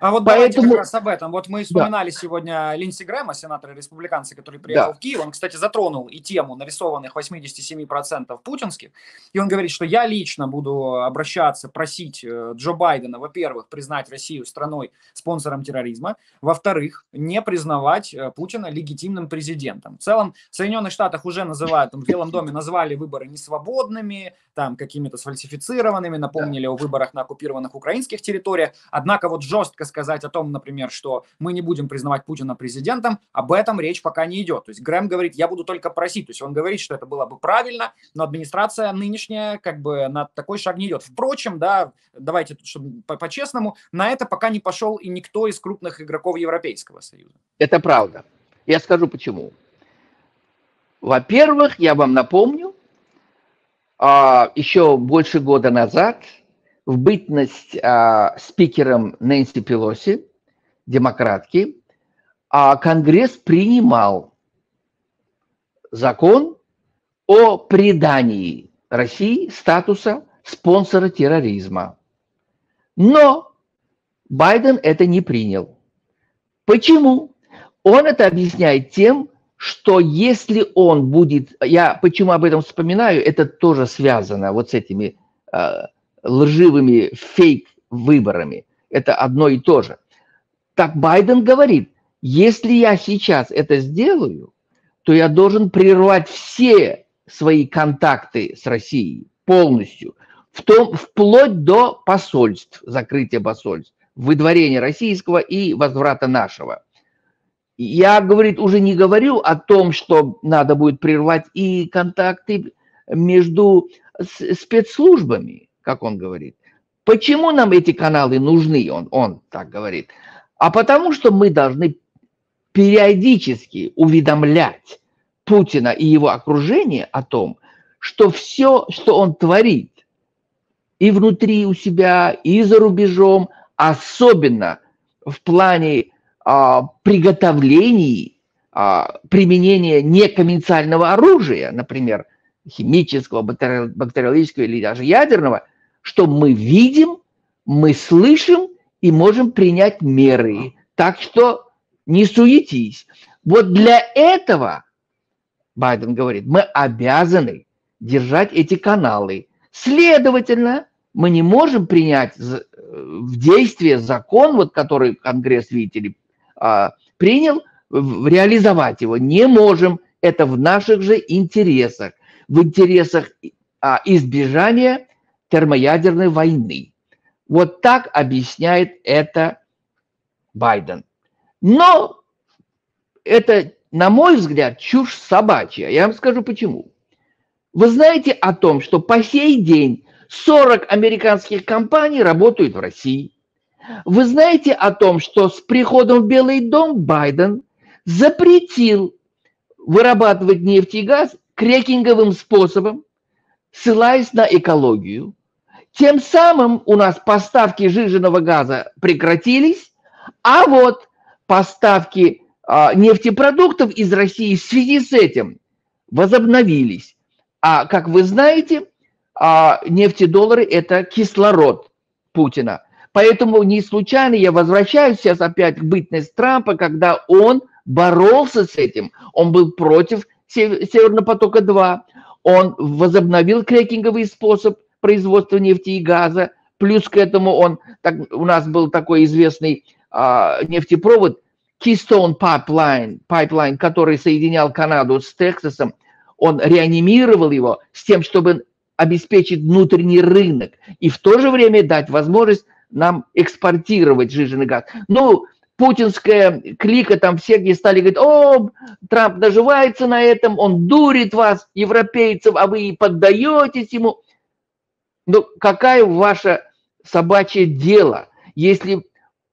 А вот давайте как раз об этом. Вот мы вспоминали сегодня Линдси Грэма, сенатора-республиканца, который приехал в Киев. Он, кстати, затронул и тему нарисованных 87% путинских. И он говорит, что я лично буду обращаться, просить Джо Байдена, во-первых, признать Россию страной спонсором терроризма, во-вторых, не признавать Путина легитимным президентом. В целом, в Соединенных Штатах уже называют, там, в Белом доме назвали выборы несвободными, там, какими-то сфальсифицированными, напомнили о выборах на оккупированных украинских территориях. Однако вот жестко сказать о том, например, что мы не будем признавать Путина президентом, об этом речь пока не идет. То есть Грэм говорит, я буду только просить. То есть он говорит, что это было бы правильно, но администрация нынешняя как бы на такой шаг не идет. Впрочем, да, давайте, чтобы по-честному, на это пока не пошел и никто из крупных игроков Европейского Союза. Это правда. Я скажу почему. Во-первых, я вам напомню, еще больше года назад в бытность спикером Нэнси Пелоси, демократки, Конгресс принимал закон о придании России статуса спонсора терроризма. Но Байден это не принял. Почему? Он это объясняет тем, что если он будет... Я почему об этом вспоминаю, это тоже связано вот с этими лживыми фейк-выборами. Это одно и то же. Так Байден говорит, если я сейчас это сделаю, то я должен прервать все свои контакты с Россией полностью, вплоть до посольств, закрытия посольств, выдворения российского и возврата нашего. Я, говорит, уже не говорю о том, что надо будет прервать и контакты между спецслужбами, как он говорит. Почему нам эти каналы нужны, он так говорит? А потому что мы должны периодически уведомлять Путина и его окружение о том, что все, что он творит, и внутри у себя, и за рубежом, особенно в плане приготовлений, применения неконвенционального оружия, например, химического, бактериологического или даже ядерного, что мы видим, мы слышим и можем принять меры. Так что не суетись. Вот для этого, Байден говорит, мы обязаны держать эти каналы. Следовательно, мы не можем принять в действие закон, вот, который Конгресс, видите ли, принял, реализовать его. Не можем. Это в наших же интересах. В интересах избежания термоядерной войны. Вот так объясняет это Байден. Но это, на мой взгляд, чушь собачья. Я вам скажу почему. Вы знаете о том, что по сей день 40 американских компаний работают в России. Вы знаете о том, что с приходом в Белый дом Байден запретил вырабатывать нефть и газ крекинговым способом, ссылаясь на экологию. Тем самым у нас поставки сжиженного газа прекратились, а вот поставки нефтепродуктов из России в связи с этим возобновились. А как вы знаете, нефтедоллары – это кислород Путина. Поэтому не случайно я возвращаюсь сейчас опять к бытности Трампа, когда он боролся с этим. Он был против Северного потока-2. Он возобновил крекинговый способ производства нефти и газа. Плюс к этому у нас был такой известный нефтепровод Keystone Pipeline, который соединял Канаду с Техасом. Он реанимировал его с тем, чтобы обеспечить внутренний рынок и в то же время дать возможность нам экспортировать сжиженный газ. Ну, путинская клика, там все где стали говорить, о, Трамп наживается на этом, он дурит вас, европейцев, а вы поддаетесь ему. Ну, какая ваше собачье дело, если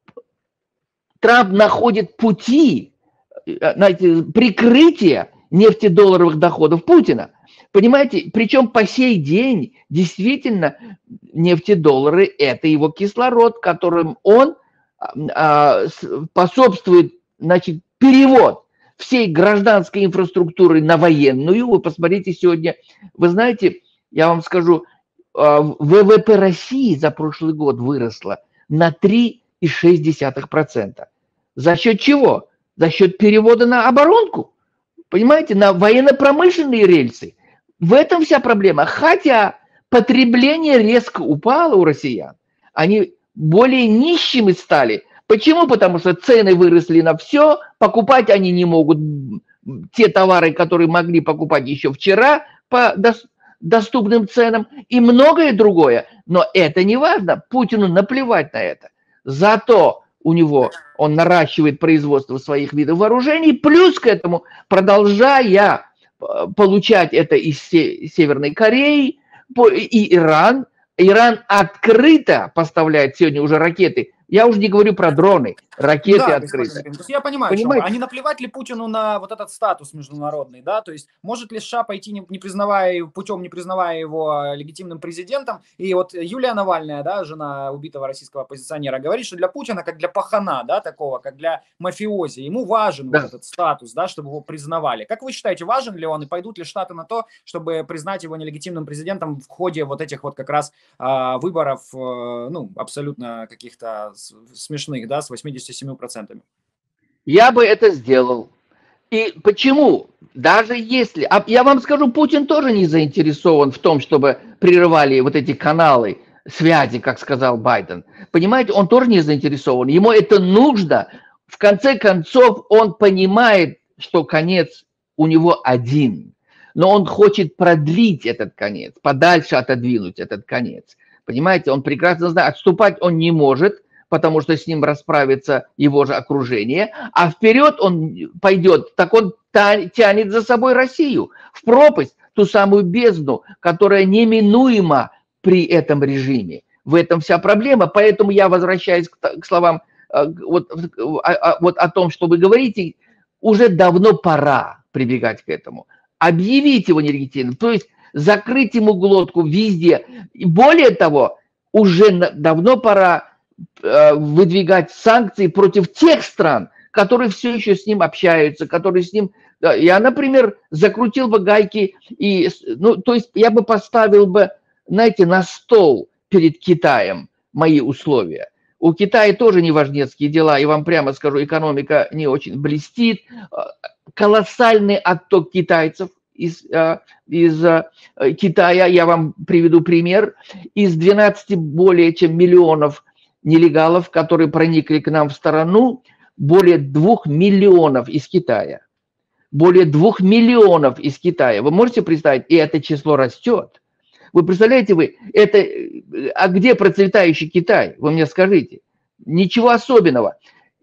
Трамп находит пути, знаете, прикрытия нефтедолларовых доходов Путина? Понимаете, причем по сей день действительно нефтедоллары – это его кислород, которым он способствует, значит, перевод всей гражданской инфраструктуры на военную. Вы посмотрите сегодня, вы знаете, я вам скажу, ВВП России за прошлый год выросло на 3 2,6%. За счет чего? За счет перевода на оборонку. Понимаете, на военно-промышленные рельсы. В этом вся проблема. Хотя потребление резко упало у россиян. Они более нищими стали. Почему? Потому что цены выросли на все, покупать они не могут те товары, которые могли покупать еще вчера по доступным ценам и многое другое. Но это не важно. Путину наплевать на это. Зато он наращивает производство своих видов вооружений, плюс к этому, продолжая получать это из Северной Кореи и Иран. Иран открыто поставляет сегодня уже ракеты. Я уже не говорю про дроны, ракеты открыто. То есть я понимаю, а не наплевать ли Путину на вот этот статус международный, да? То есть может ли США пойти, не признавая его легитимным президентом? И вот Юлия Навальная, да, жена убитого российского оппозиционера, говорит, что для Путина, как для пахана, да, такого, как для мафиози, ему важен вот этот статус, да, чтобы его признавали. Как вы считаете, важен ли он и пойдут ли Штаты на то, чтобы признать его нелегитимным президентом в ходе вот этих вот как раз выборов, ну, абсолютно каких-то смешных, да, с 87%. Я бы это сделал. И почему? Даже если... я вам скажу, Путин тоже не заинтересован в том, чтобы прерывали вот эти каналы связи, как сказал Байден. Понимаете, он тоже не заинтересован. Ему это нужно. В конце концов, он понимает, что конец у него один. Но он хочет продлить этот конец, подальше отодвинуть этот конец. Понимаете, он прекрасно знает, отступать он не может, потому что с ним расправится его же окружение, а вперед он пойдет, так он тянет за собой Россию в пропасть, ту самую бездну, которая неминуема при этом режиме. В этом вся проблема, поэтому я возвращаюсь к словам вот о том, что вы говорите, уже давно пора прибегать к этому. Объявить его нелегитимным, то есть закрыть ему глотку везде. И более того, уже давно пора выдвигать санкции против тех стран, которые все еще с ним общаются, которые с ним... Я, например, закрутил бы гайки, то есть я бы поставил бы, знаете, на стол перед Китаем мои условия. У Китая тоже неважнецкие дела, и вам прямо скажу, экономика не очень блестит, колоссальный отток китайцев из Китая, я вам приведу пример, из 12 более чем миллионов нелегалов, которые проникли к нам в страну, более 2 миллионов из Китая. Более 2 миллионов из Китая. Вы можете представить? И это число растет. Вы представляете, а где процветающий Китай? Вы мне скажите. Ничего особенного.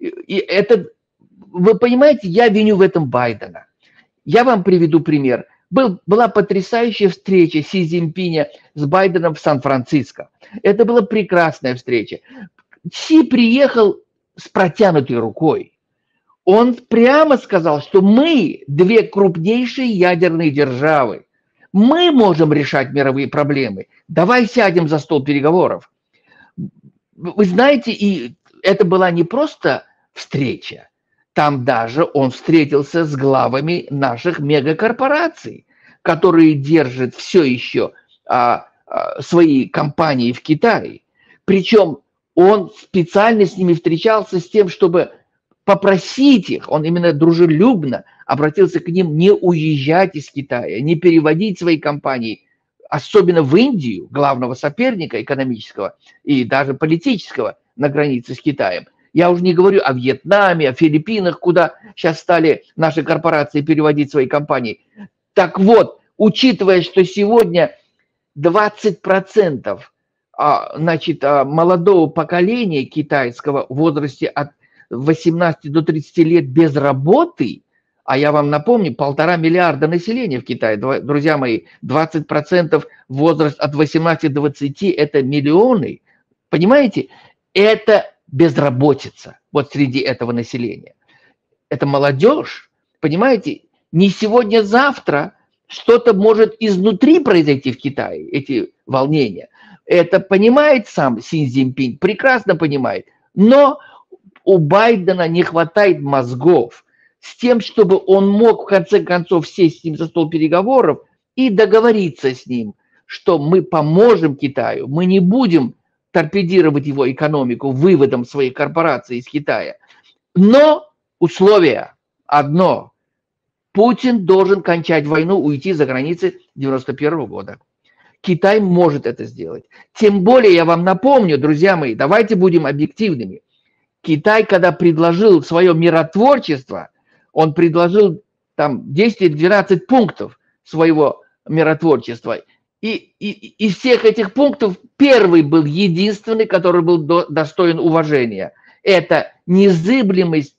Вы понимаете, я виню в этом Байдена. Я вам приведу пример. Была потрясающая встреча Си Цзиньпиня с Байденом в Сан-Франциско. Это была прекрасная встреча. Си приехал с протянутой рукой. Он прямо сказал, что мы две крупнейшие ядерные державы. Мы можем решать мировые проблемы. Давай сядем за стол переговоров. Вы знаете, и это была не просто встреча. Там даже он встретился с главами наших мегакорпораций, которые держат все еще свои компании в Китае. Причем он специально с ними встречался с тем, чтобы попросить их, он именно дружелюбно обратился к ним не уезжать из Китая, не переводить свои компании, особенно в Индию, главного соперника экономического и даже политического на границе с Китаем. Я уже не говорю о Вьетнаме, о Филиппинах, куда сейчас стали наши корпорации переводить свои компании. Так вот, учитывая, что сегодня 20% молодого поколения китайского в возрасте от 18 до 30 лет без работы, а я вам напомню, 1,5 миллиарда населения в Китае, друзья мои, 20% возраст от 18 до 20 – это миллионы. Понимаете, это безработица вот среди этого населения. Это молодежь, понимаете, не сегодня-завтра что-то может изнутри произойти в Китае, эти волнения. Это понимает сам Си Цзиньпинь, прекрасно понимает, но у Байдена не хватает мозгов с тем, чтобы он мог в конце концов сесть с ним за стол переговоров и договориться с ним, что мы поможем Китаю, мы не будем торпедировать его экономику выводом своих корпораций из Китая. Но условие одно. Путин должен кончать войну, уйти за границы 91 года. Китай может это сделать. Тем более, я вам напомню, друзья мои, давайте будем объективными. Китай, когда предложил свое миротворчество, он предложил там 10-12 пунктов своего миротворчества. И из всех этих пунктов первый был единственный, который был достоин уважения. Это незыблемость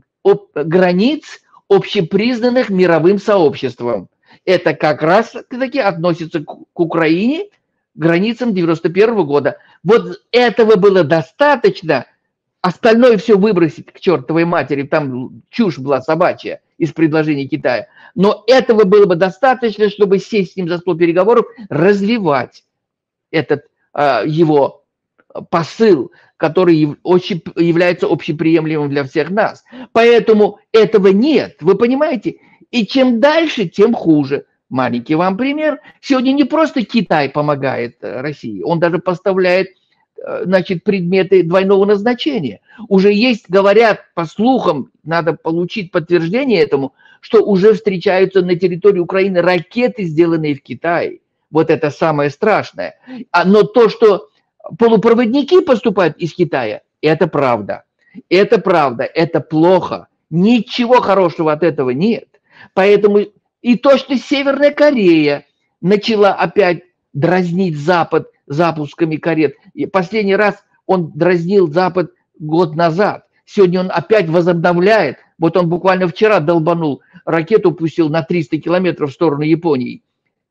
границ, общепризнанных мировым сообществом. Это как раз-таки относится к Украине, границам 91 года. Вот этого было достаточно, остальное все выбросить к чертовой матери, там чушь была собачья из предложений Китая. Но этого было бы достаточно, чтобы сесть с ним за стол переговоров, развивать этот его посыл, который является общеприемлемым для всех нас. Поэтому этого нет, вы понимаете? И чем дальше, тем хуже. Маленький вам пример. Сегодня не просто Китай помогает России, он даже поставляет, значит, предметы двойного назначения. Уже есть, говорят, по слухам, надо получить подтверждение этому, что уже встречаются на территории Украины ракеты, сделанные в Китае. Вот это самое страшное. Но то, что полупроводники поступают из Китая, это правда. Это правда, это плохо. Ничего хорошего от этого нет. Поэтому и то, что Северная Корея начала опять дразнить Запад запусками карет. И последний раз он дразнил Запад год назад. Сегодня он опять возобновляет. Вот он буквально вчера долбанул, ракету пустил на 300 километров в сторону Японии.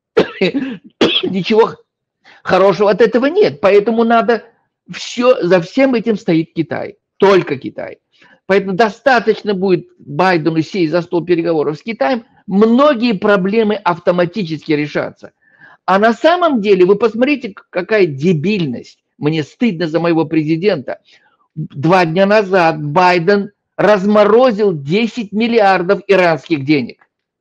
Ничего хорошего от этого нет. Поэтому надо все, за всем этим стоит Китай. Только Китай. Поэтому достаточно будет Байдену сесть за стол переговоров с Китаем, многие проблемы автоматически решатся. А на самом деле, вы посмотрите, какая дебильность. Мне стыдно за моего президента. 2 дня назад Байден разморозил 10 миллиардов иранских денег.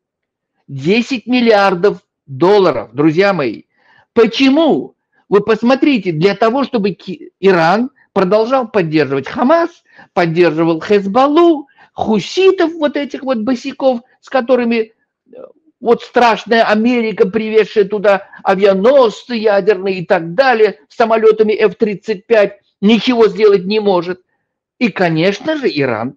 10 миллиардов долларов, друзья мои. Почему? Вы посмотрите, для того, чтобы Иран продолжал поддерживать Хамас, поддерживал Хезболлу, хуситов, вот этих вот босиков, с которыми вот страшная Америка, привезшая туда авианосцы ядерные и так далее, самолетами F-35, ничего сделать не может. И, конечно же, Иран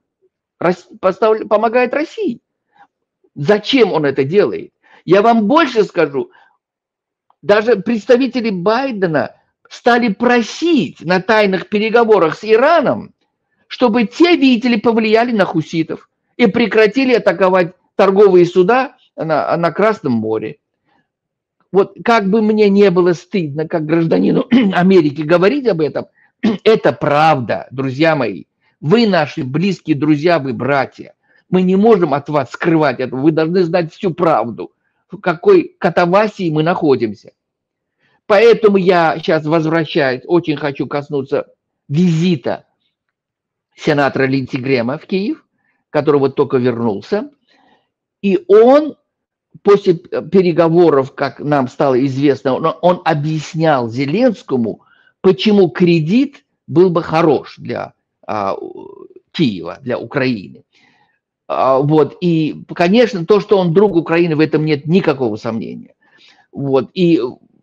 помогает России. Зачем он это делает? Я вам больше скажу. Даже представители Байдена стали просить на тайных переговорах с Ираном, чтобы те, видите ли, повлияли на хуситов и прекратили атаковать торговые суда на Красном море. Вот как бы мне не было стыдно, как гражданину Америки, говорить об этом, это правда, друзья мои. Вы наши близкие друзья, вы братья. Мы не можем от вас скрывать этого. Вы должны знать всю правду, в какой катавасии мы находимся. Поэтому я сейчас возвращаюсь, очень хочу коснуться визита сенатора Линдси Грэма в Киев, который вот только вернулся. И он после переговоров, как нам стало известно, он объяснял Зеленскому, почему кредит был бы хорош для Киева, для Украины. Вот. И, конечно, то, что он друг Украины, в этом нет никакого сомнения. Вот. И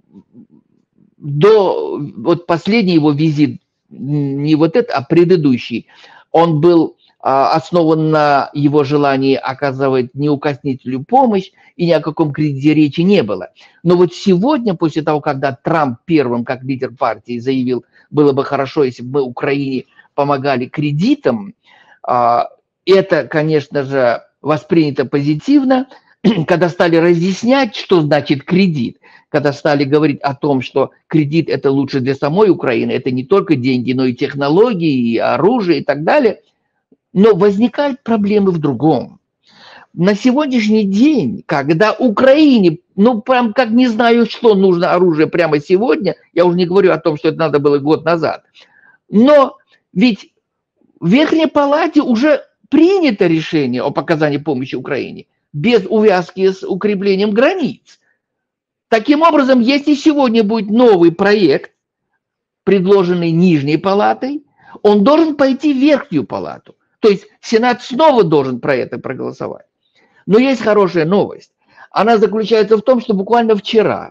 до вот последний его визит, не вот это, а предыдущий, он был основан на его желании оказывать неукоснительную помощь, и ни о каком кредите речи не было. Но вот сегодня, после того, когда Трамп первым, как лидер партии, заявил, было бы хорошо, если бы мы Украине помогали кредитом, это, конечно же, воспринято позитивно, когда стали разъяснять, что значит кредит, когда стали говорить о том, что кредит – это лучше для самой Украины, это не только деньги, но и технологии, и оружие и так далее. Но возникают проблемы в другом. На сегодняшний день, когда Украине, ну, прям как не знаю, что нужно оружие прямо сегодня, я уже не говорю о том, что это надо было год назад, но ведь в Верхней Палате уже принято решение о оказании помощи Украине без увязки с укреплением границ. Таким образом, если сегодня будет новый проект, предложенный Нижней палатой, он должен пойти в Верхнюю палату. То есть Сенат снова должен про это проголосовать. Но есть хорошая новость. Она заключается в том, что буквально вчера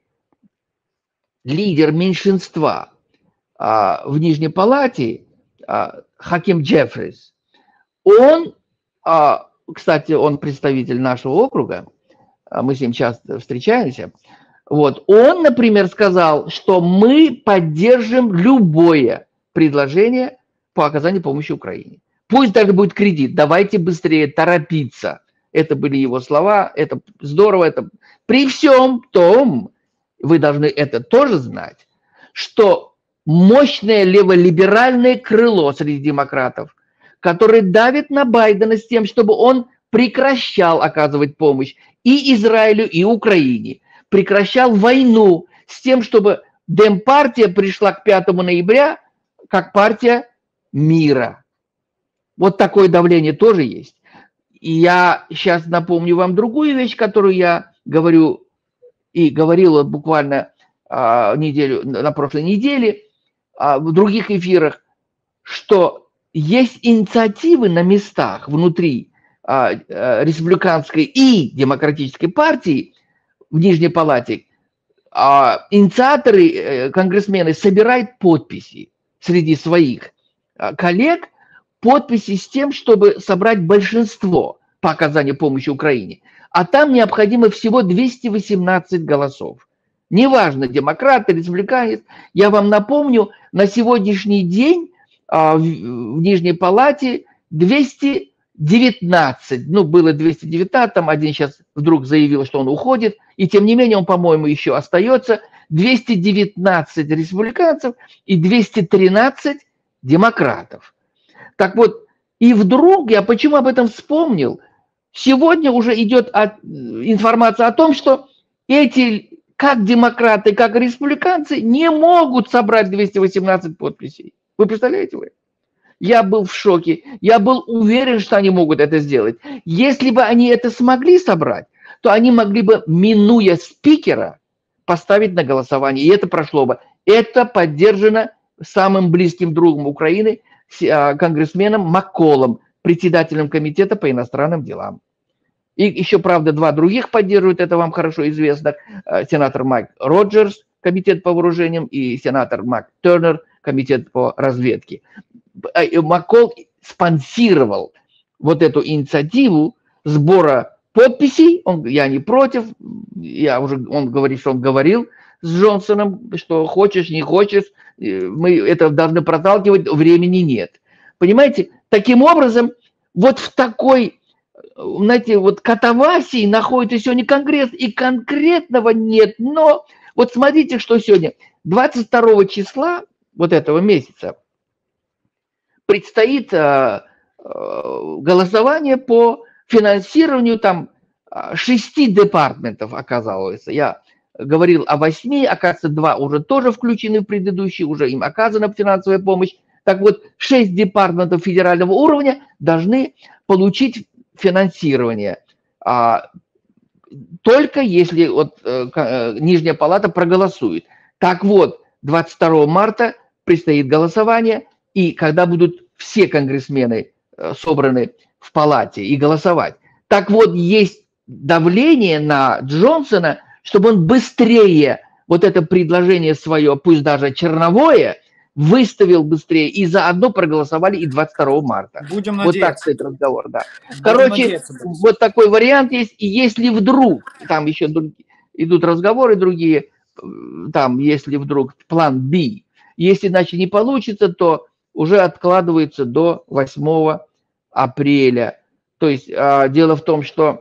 лидер меньшинства в Нижней палате, Хаким Джеффрис, он, кстати, он представитель нашего округа, мы с ним часто встречаемся, вот, он, например, сказал, что мы поддержим любое предложение по оказанию помощи Украине. Пусть даже будет кредит, давайте быстрее торопиться. Это были его слова, это здорово, это при всем том, вы должны это тоже знать, что мощное леволиберальное крыло среди демократов, которое давит на Байдена с тем, чтобы он прекращал оказывать помощь и Израилю, и Украине, прекращал войну с тем, чтобы Демпартия пришла к 5 ноября как партия мира. Вот такое давление тоже есть. И я сейчас напомню вам другую вещь, которую я говорю и говорила буквально на прошлой неделе в других эфирах, что есть инициативы на местах внутри республиканской и демократической партии в Нижней палате. Инициаторы, конгрессмены собирают подписи среди своих коллег, подписи с тем, чтобы собрать большинство по оказанию помощи Украине. А там необходимо всего 218 голосов. Неважно, демократ, республиканец. Я вам напомню, на сегодняшний день в Нижней палате 219, ну, было 219, там один сейчас вдруг заявил, что он уходит, и тем не менее он, по-моему, еще остается, 219 республиканцев и 213 демократов. Так вот, и вдруг, я почему об этом вспомнил, сегодня уже идет информация о том, что эти, как демократы, как республиканцы, не могут собрать 218 подписей. Вы представляете вы? Я был в шоке. Я был уверен, что они могут это сделать. Если бы они это смогли собрать, то они могли бы, минуя спикера, поставить на голосование. И это прошло бы. Это поддержано самым близким другом Украины, конгрессменом Макколом, председателем комитета по иностранным делам. И еще, правда, два других поддерживают, это вам хорошо известно. Сенатор Майк Роджерс, комитет по вооружениям, и сенатор Мак Тернер, комитет по разведке. Маккол спонсировал вот эту инициативу сбора подписей. Я не против. Он говорит, что он говорил с Джонсоном, что хочешь, не хочешь, мы это должны проталкивать, времени нет. Понимаете? Таким образом, вот в такой, знаете, вот катавасии находится сегодня Конгресс, и конкретного нет. Но вот смотрите, что сегодня, 22 числа вот этого месяца, предстоит голосование по финансированию там 6 департаментов, оказалось. Я говорил о 8, оказывается, 2 уже тоже включены в предыдущие, уже им оказана финансовая помощь. Так вот, 6 департаментов федерального уровня должны получить финансирование. Только если вот, Нижняя палата проголосует. Так вот, 22 марта предстоит голосование, и когда будут все конгрессмены собраны в палате и голосовать. Так вот, есть давление на Джонсона, чтобы он быстрее вот это предложение свое, пусть даже черновое, выставил быстрее, и заодно проголосовали и 22 марта. Будем надеяться. Вот так стоит разговор, да. Короче, вот такой вариант есть, и если вдруг, там еще идут разговоры другие, там, если вдруг план Б, если иначе не получится, то уже откладывается до 8 апреля. То есть дело в том, что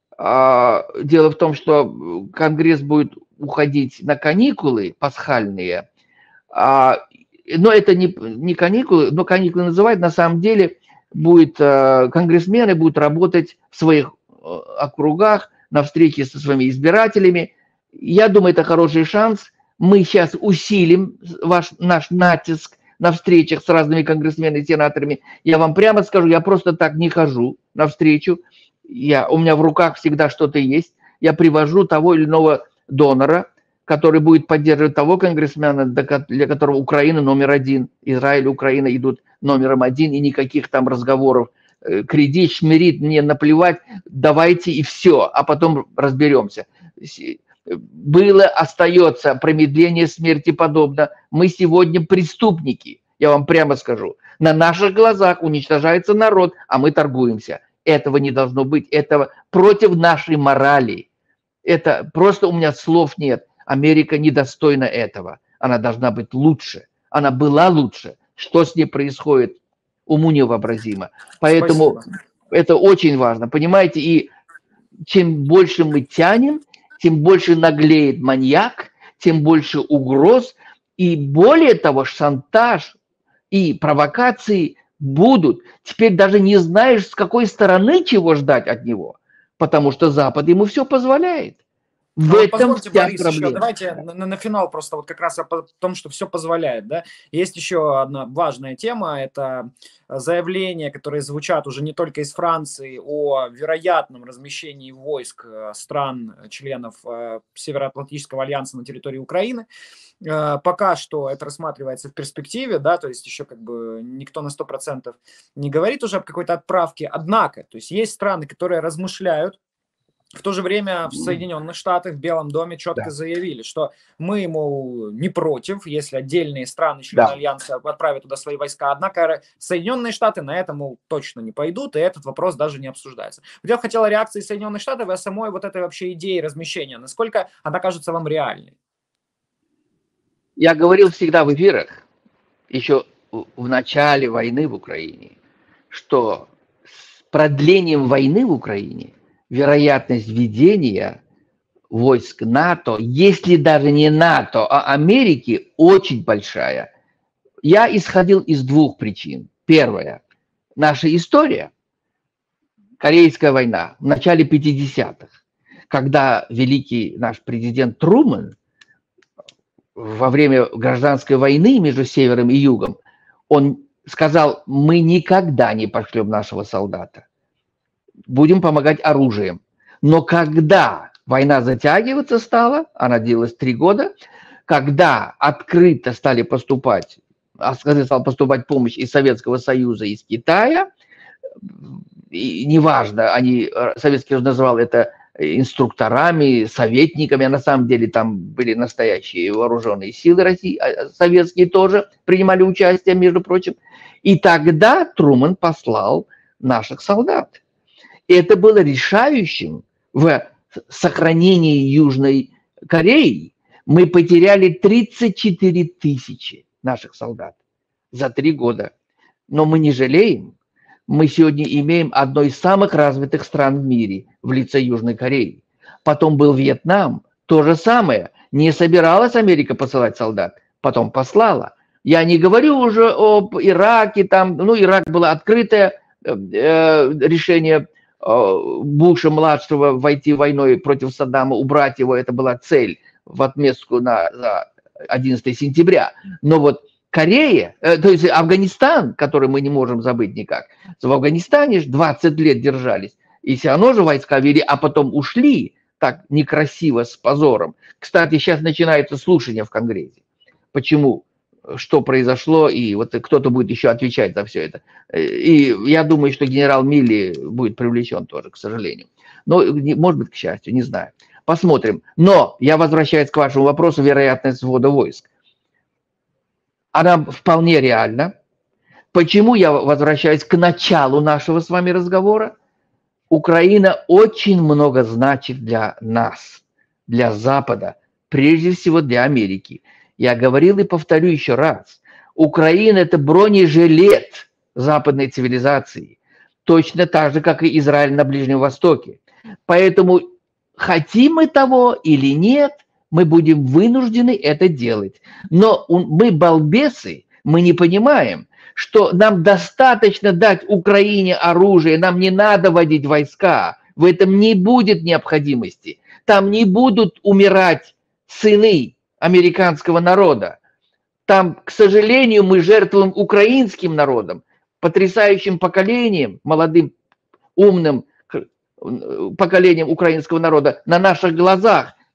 Конгресс будет уходить на каникулы пасхальные, но это не каникулы, но каникулы называют, на самом деле конгрессмены будут работать в своих округах, на встрече со своими избирателями. Я думаю, это хороший шанс. Мы сейчас усилим наш натиск на встречах с разными конгрессменами и сенаторами. Я вам прямо скажу, я просто так не хожу на встречу. У меня в руках всегда что-то есть. Я привожу того или иного донора, который будет поддерживать того конгрессмена, для которого Украина номер один, Израиль и Украина идут номером один, и никаких там разговоров, кредит, шмирит, мне наплевать, давайте и все, а потом разберемся. Было, остается, промедление смерти подобно. Мы сегодня преступники, я вам прямо скажу. На наших глазах уничтожается народ, а мы торгуемся. Этого не должно быть, это против нашей морали. Это просто у меня слов нет. Америка недостойна этого. Она должна быть лучше. Она была лучше. Что с ней происходит, уму невообразимо. Поэтому спасибо. Это очень важно. Понимаете, и чем больше мы тянем, тем больше наглеет маньяк, тем больше угроз. И более того, шантаж и провокации будут. Теперь даже не знаешь, с какой стороны чего ждать от него. Потому что Запад ему все позволяет. В этом позвольте, Борис, еще давайте на финал просто вот как раз о том, что все позволяет. Да? Есть еще одна важная тема, это заявления, которые звучат уже не только из Франции о вероятном размещении войск стран-членов Североатлантического альянса на территории Украины. Пока что это рассматривается в перспективе, да, то есть еще как бы никто на 100% не говорит уже об какой-то отправке. Однако, то есть есть страны, которые размышляют. В то же время в Соединенных Штатах, в Белом доме четко заявили, что мы, мол, не против, если отдельные страны, члены Альянса, отправят туда свои войска. Однако Соединенные Штаты на это, мол, точно не пойдут, и этот вопрос даже не обсуждается. Я хотела реакции Соединенных Штатов о самой вот этой вообще идее размещения. Насколько она кажется вам реальной? Я говорил всегда в эфирах, еще в начале войны в Украине, что с продлением войны в Украине вероятность введения войск НАТО, если даже не НАТО, а Америки, очень большая. Я исходил из двух причин. Первая. Наша история. Корейская война в начале 50-х, когда великий наш президент Трумэн во время гражданской войны между Севером и Югом, он сказал, мы никогда не пошлем нашего солдата. Будем помогать оружием. Но когда война затягиваться стала, она длилась 3 года, когда открыто стала поступать помощь из Советского Союза, из Китая, и неважно, Советский Союз называл это инструкторами, советниками, а на самом деле там были настоящие вооруженные силы России, советские тоже принимали участие, между прочим. И тогда Трумэн послал наших солдат. И это было решающим в сохранении Южной Кореи. Мы потеряли 34 тысячи наших солдат за 3 года. Но мы не жалеем. Мы сегодня имеем одну из самых развитых стран в мире в лице Южной Кореи. Потом был Вьетнам. То же самое. Не собиралась Америка посылать солдат. Потом послала. Я не говорю уже об Ираке. Ирак было открытое решение Буша-младшего войти войной против Саддама, убрать его, это была цель в отместку за 11 сентября. Но вот Корея, то есть Афганистан, который мы не можем забыть никак, в Афганистане 20 лет держались, и все равно же войска вели, а потом ушли так некрасиво, с позором. Кстати, сейчас начинается слушание в Конгрессе. Почему? Что произошло, и вот кто-то будет еще отвечать за все это. И я думаю, что генерал Милли будет привлечен тоже, к сожалению. Но, может быть, к счастью, не знаю. Посмотрим. Но я возвращаюсь к вашему вопросу, вероятность ввода войск. Она вполне реальна. Почему я возвращаюсь к началу нашего с вами разговора? Украина очень много значит для нас, для Запада, прежде всего для Америки. Я говорил и повторю еще раз. Украина – это бронежилет западной цивилизации. Точно так же, как и Израиль на Ближнем Востоке. Поэтому, хотим мы того или нет, мы будем вынуждены это делать. Но мы балбесы, мы не понимаем, что нам достаточно дать Украине оружие, нам не надо вводить войска. В этом не будет необходимости. Там не будут умирать сыны американского народа. Там, к сожалению, мы жертвуем украинским народом, потрясающим поколением, молодым, умным поколением украинского народа на наших глазах.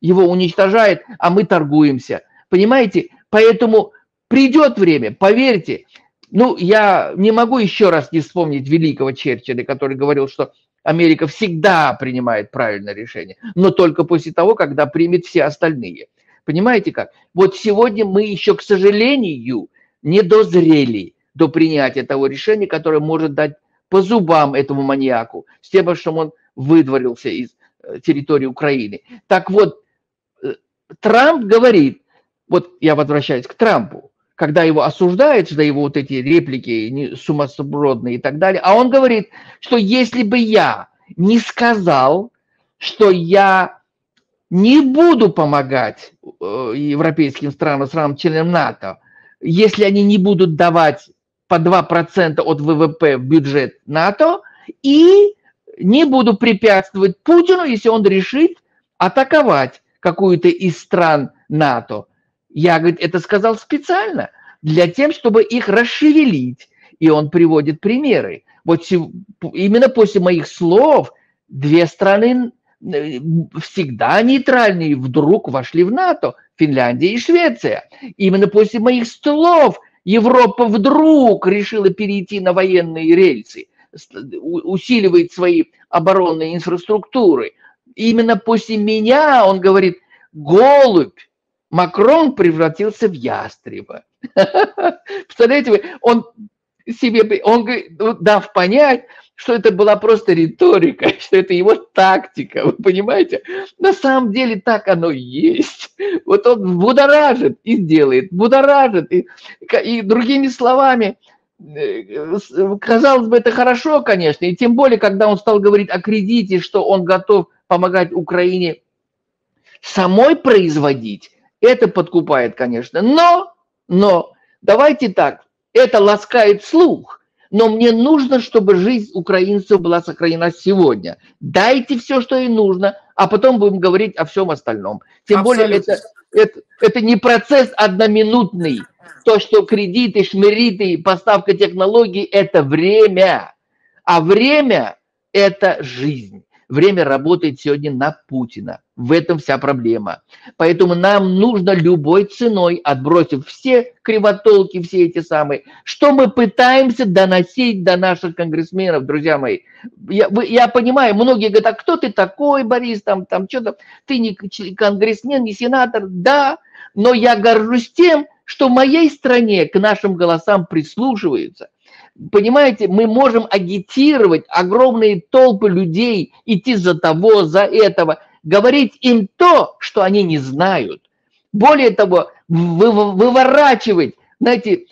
его уничтожает, а мы торгуемся. Понимаете? Поэтому придет время, поверьте. Ну, я не могу еще раз не вспомнить великого Черчилля, который говорил, что Америка всегда принимает правильное решение, но только после того, когда примет все остальные. Понимаете как? Вот сегодня мы еще, к сожалению, не дозрели до принятия того решения, которое может дать по зубам этому маньяку, с тем, чтобы он выдворился из территории Украины. Так вот, Трамп говорит, вот я возвращаюсь к Трампу, когда его осуждают за его вот эти реплики сумасбродные и так далее, а он говорит, что если бы я не сказал, что я не буду помогать европейским странам, членам НАТО, если они не будут давать по 2% от ВВП в бюджет НАТО, и не буду препятствовать Путину, если он решит атаковать какую-то из стран НАТО. Я, говорит, это сказал специально, для тем, чтобы их расшевелить. И он приводит примеры. Вот именно после моих слов две страны всегда нейтральные вдруг вошли в НАТО, Финляндия и Швеция. Именно после моих слов Европа вдруг решила перейти на военные рельсы, усиливает свои оборонные инфраструктуры. Именно после меня, он говорит, голубь, Макрон превратился в ястреба. Представляете, он дав понять, что это была просто риторика, что это его тактика, вы понимаете? На самом деле так оно и есть. Вот он будоражит и делает, будоражит. И другими словами, казалось бы, это хорошо, конечно, и тем более, когда он стал говорить о кредите, что он готов помогать Украине самой производить, это подкупает, конечно. Но, давайте так, это ласкает слух. Но мне нужно, чтобы жизнь украинцев была сохранена сегодня. Дайте все, что ей нужно, а потом будем говорить о всем остальном. Тем более это не процесс одноминутный. То, что кредиты, шмериты, поставка технологий – это время. А время – это жизнь. Время работает сегодня на Путина. В этом вся проблема. Поэтому нам нужно любой ценой, отбросив все кривотолки, все эти самые, что мы пытаемся доносить до наших конгрессменов, друзья мои. Я понимаю, многие говорят, а кто ты такой, Борис, там что-то, ты не конгрессмен, не сенатор. Да, но я горжусь тем, что в моей стране к нашим голосам прислушиваются. Понимаете, мы можем агитировать огромные толпы людей, идти за того, за этого, говорить им то, что они не знают. Более того, выворачивать, знаете,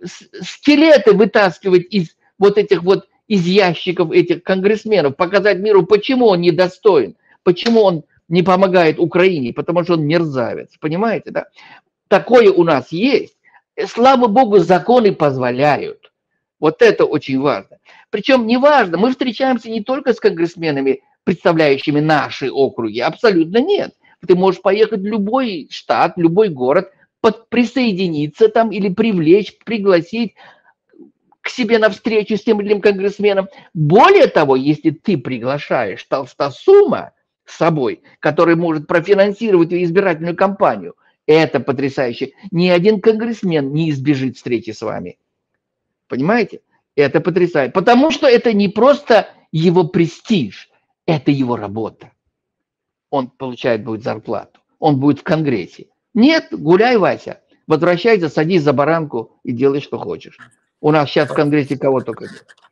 скелеты вытаскивать из вот этих вот, из ящиков этих конгрессменов, показать миру, почему он недостоин, почему он не помогает Украине, потому что он мерзавец, понимаете, да? Такое у нас есть. Слава Богу, законы позволяют. Вот это очень важно. Причем не важно, мы встречаемся не только с конгрессменами, представляющими наши округи, абсолютно нет. Ты можешь поехать в любой штат, любой город, присоединиться там или привлечь, пригласить к себе на встречу с тем или иным конгрессменом. Более того, если ты приглашаешь толстосума с собой, который может профинансировать твою избирательную кампанию, это потрясающе. Ни один конгрессмен не избежит встречи с вами. Понимаете? Это потрясает. Потому что это не просто его престиж, это его работа. Он получает будет зарплату. Он будет в Конгрессе. Нет, гуляй, Вася. Возвращайся, садись за баранку и делай, что хочешь. У нас сейчас в Конгрессе кого только нет.